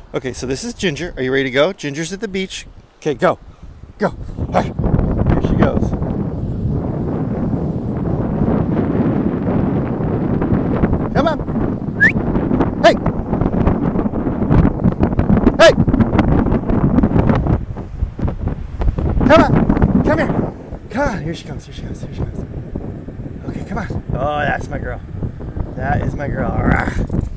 Okay, so this is Ginger. Are you ready to go? Ginger's at the beach. Okay, go. Go. All right. Here she goes. Come on. Hey. Hey. Come on. Come here. Come on. Here she comes. Here she comes. Here she comes. Okay, come on. Oh, that's my girl. That is my girl.